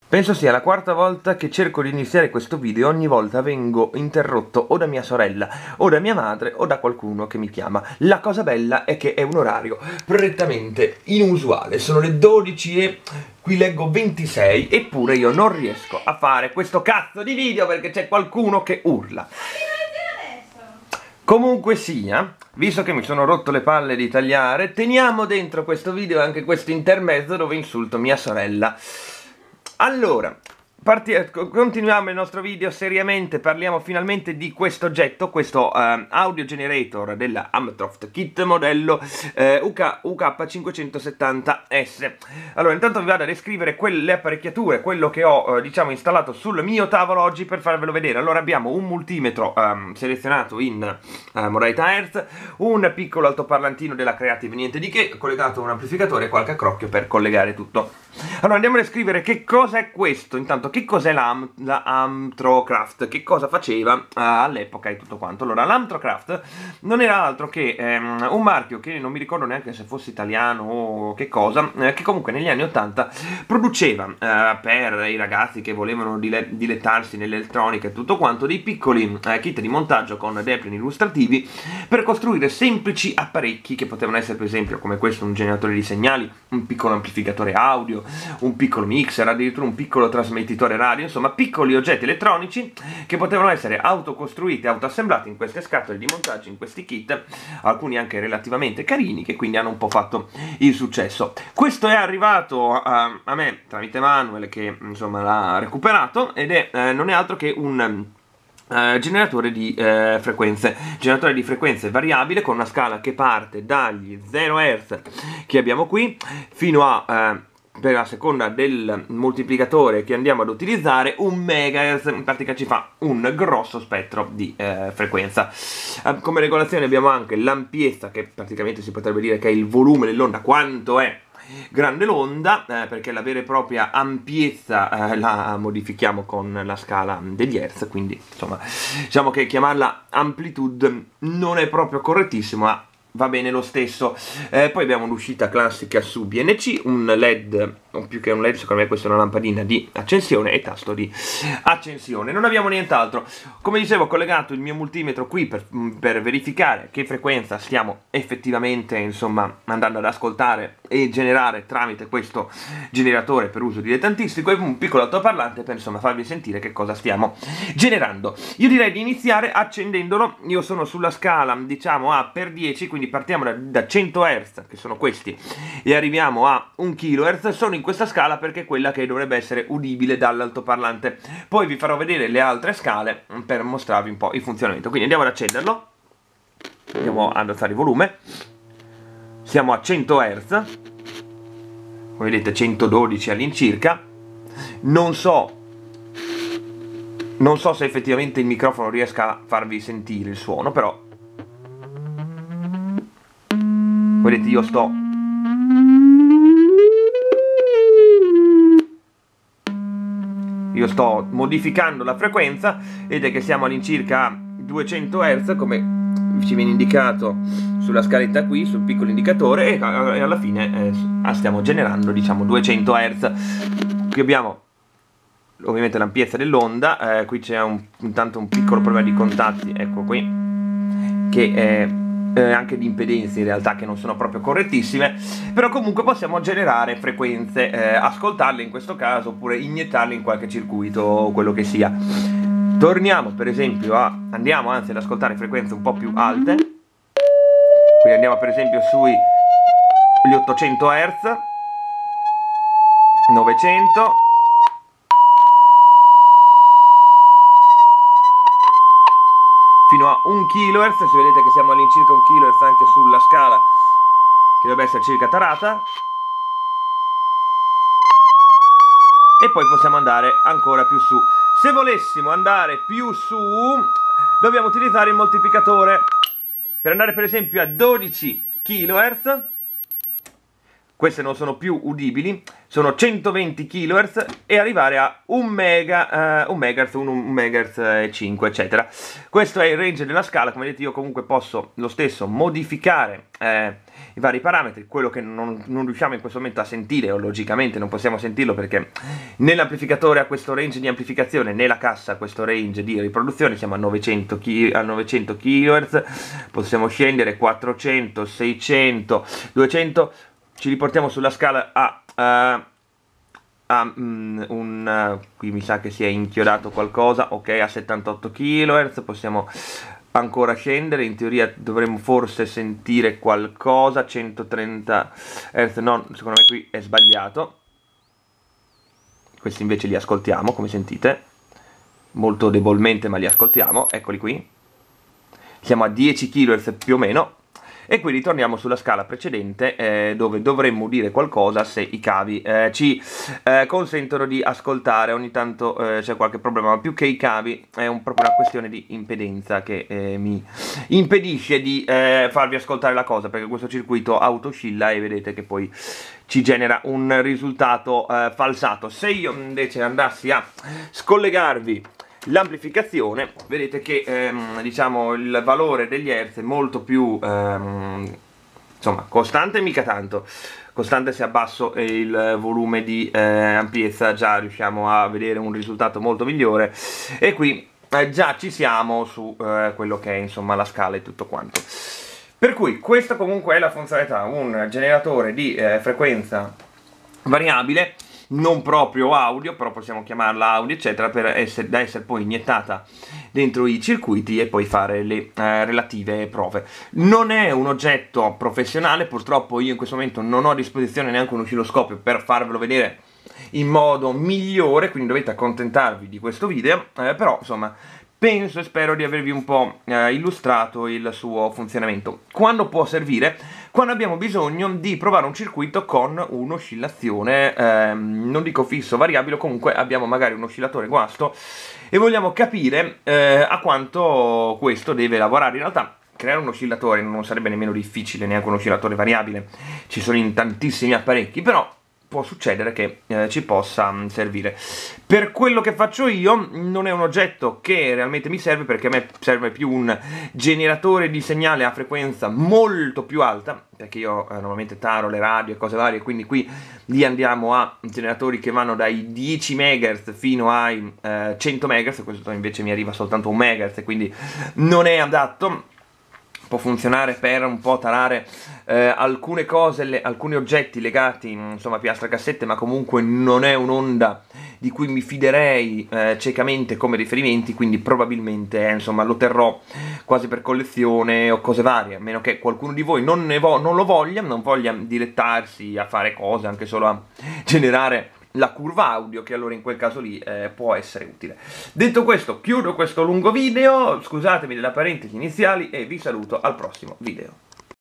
Penso sia la quarta volta che cerco di iniziare questo video e ogni volta vengo interrotto o da mia sorella, o da mia madre, o da qualcuno che mi chiama. La cosa bella è che è un orario prettamente inusuale, sono le 12 e qui leggo 26, eppure io non riesco a fare questo cazzo di video perché c'è qualcuno che urla. Comunque sia, visto che mi sono rotto le palle di tagliare, teniamo dentro questo video anche questo intermezzo dove insulto mia sorella. Allora, continuiamo il nostro video seriamente, parliamo finalmente di questo oggetto, questo audio generator della Amtroft Kit modello UK570S. Allora, intanto vi vado a descrivere le apparecchiature, quello che ho diciamo installato sul mio tavolo oggi per farvelo vedere. Allora, abbiamo un multimetro selezionato in modalità Hertz, un piccolo altoparlantino della Creative, niente di che, collegato a un amplificatore e qualche accrocchio per collegare tutto. Allora, andiamo a descrivere che cosa è questo. Intanto, che cos'è la Amtrocraft? Che cosa faceva all'epoca e tutto quanto? Allora, l'Amtrocraft non era altro che un marchio che non mi ricordo neanche se fosse italiano o che cosa, che comunque negli anni 80 produceva per i ragazzi che volevano dilettarsi nell'elettronica e tutto quanto dei piccoli kit di montaggio con deplin illustrativi per costruire semplici apparecchi che potevano essere, per esempio, come questo, un generatore di segnali, un piccolo amplificatore audio, un piccolo mixer, addirittura un piccolo trasmettitore radio, insomma piccoli oggetti elettronici che potevano essere autocostruiti, autoassemblati in queste scatole di montaggio, in questi kit, alcuni anche relativamente carini, che quindi hanno un po' fatto il successo. Questo è arrivato a me tramite Manuel, che insomma l'ha recuperato, ed è non è altro che un generatore di frequenze variabile con una scala che parte dagli 0 Hz che abbiamo qui fino a per la seconda del moltiplicatore che andiamo ad utilizzare 1 MHz, in pratica ci fa un grosso spettro di frequenza. Come regolazione abbiamo anche l'ampiezza, che praticamente si potrebbe dire che è il volume dell'onda, quanto è grande l'onda, perché la vera e propria ampiezza la modifichiamo con la scala degli Hertz, quindi insomma diciamo che chiamarla amplitude non è proprio correttissimo, ma va bene lo stesso. Poi abbiamo l'uscita classica su BNC, un LED, o più che un LED secondo me questa è una lampadina di accensione e tasto di accensione. Non abbiamo nient'altro. Come dicevo, ho collegato il mio multimetro qui per verificare che frequenza stiamo effettivamente insomma andando ad ascoltare e generare tramite questo generatore per uso dilettantistico, e un piccolo altoparlante per insomma farvi sentire che cosa stiamo generando. Io direi di iniziare accendendolo. Io sono sulla scala diciamo a per 10, quindi partiamo da 100 Hz, che sono questi, e arriviamo a 1 kHz. Sono in questa scala perché è quella che dovrebbe essere udibile dall'altoparlante. Poi vi farò vedere le altre scale per mostrarvi un po' il funzionamento. Quindi andiamo ad accenderlo, andiamo ad alzare il volume, siamo a 100 Hz, come vedete 112 all'incirca. Non so se effettivamente il microfono riesca a farvi sentire il suono, però vedete io sto modificando la frequenza, vedete che siamo all'incirca 200 Hz come ci viene indicato sulla scaletta qui, sul piccolo indicatore, e alla fine stiamo generando diciamo 200 Hz. Qui abbiamo ovviamente l'ampiezza dell'onda, qui c'è intanto un piccolo problema di contatti, ecco qui, che è anche di impedenze in realtà che non sono proprio correttissime, però comunque possiamo generare frequenze, ascoltarle in questo caso, oppure iniettarle in qualche circuito o quello che sia. Torniamo per esempio andiamo anzi ad ascoltare frequenze un po' più alte, quindi andiamo per esempio sugli 800 Hz, 900, fino a 1 kHz, se vedete che siamo all'incirca 1 kHz anche sulla scala che dovrebbe essere circa tarata, e poi possiamo andare ancora più su. Se volessimo andare più su dobbiamo utilizzare il moltiplicatore per andare per esempio a 12 kHz. queste non sono più udibili, sono 120 kHz e arrivare a 1 MHz, 1 MHz e 5, eccetera. Questo è il range della scala. Come vedete, io comunque posso lo stesso modificare i vari parametri. Quello che non riusciamo in questo momento a sentire, o logicamente non possiamo sentirlo perché nell'amplificatore ha questo range di amplificazione, nella cassa ha questo range di riproduzione, siamo a 900 kHz, possiamo scendere 400, 600, 200, ci riportiamo sulla scala qui mi sa che si è inchiodato qualcosa, ok, a 78 kHz, possiamo ancora scendere, in teoria dovremmo forse sentire qualcosa, 130 Hz, no, secondo me qui è sbagliato, questi invece li ascoltiamo, come sentite, molto debolmente ma li ascoltiamo, eccoli qui, siamo a 10 kHz più o meno. E qui ritorniamo sulla scala precedente dove dovremmo udire qualcosa se i cavi ci consentono di ascoltare. Ogni tanto c'è qualche problema, ma più che i cavi è proprio una questione di impedenza che mi impedisce di farvi ascoltare la cosa, perché questo circuito autoscilla e vedete che poi ci genera un risultato falsato. Se io invece andassi a scollegarvi l'amplificazione, vedete che diciamo il valore degli hertz è molto più insomma costante, mica tanto costante. Se abbasso il volume di ampiezza già riusciamo a vedere un risultato molto migliore, e qui già ci siamo su quello che è insomma la scala e tutto quanto. Per cui questa comunque è la funzionalità, un generatore di frequenza variabile, non proprio audio, però possiamo chiamarla audio eccetera, da essere poi iniettata dentro i circuiti e poi fare le relative prove. Non è un oggetto professionale, purtroppo io in questo momento non ho a disposizione neanche un oscilloscopio per farvelo vedere in modo migliore, quindi dovete accontentarvi di questo video, però insomma penso e spero di avervi un po' illustrato il suo funzionamento. Quando può servire? Quando abbiamo bisogno di provare un circuito con un'oscillazione, non dico fisso, variabile, comunque abbiamo magari un oscillatore guasto e vogliamo capire a quanto questo deve lavorare. In realtà creare un oscillatore non sarebbe nemmeno difficile, neanche un oscillatore variabile, ci sono in tantissimi apparecchi, però può succedere che ci possa servire. Per quello che faccio io non è un oggetto che realmente mi serve, perché a me serve più un generatore di segnale a frequenza molto più alta, perché io normalmente taro le radio e cose varie, quindi qui lì andiamo a generatori che vanno dai 10 MHz fino ai 100 MHz, questo invece mi arriva soltanto 1 MHz, quindi non è adatto. Può funzionare per un po' tarare alcune cose, alcuni oggetti legati insomma a piastre cassette, ma comunque non è un'onda di cui mi fiderei ciecamente come riferimenti, quindi probabilmente insomma lo terrò quasi per collezione o cose varie, a meno che qualcuno di voi non lo voglia, non voglia dilettarsi a fare cose, anche solo a generare la curva audio, che allora in quel caso lì può essere utile. Detto questo, chiudo questo lungo video, scusatemi delle parentesi iniziali e vi saluto al prossimo video.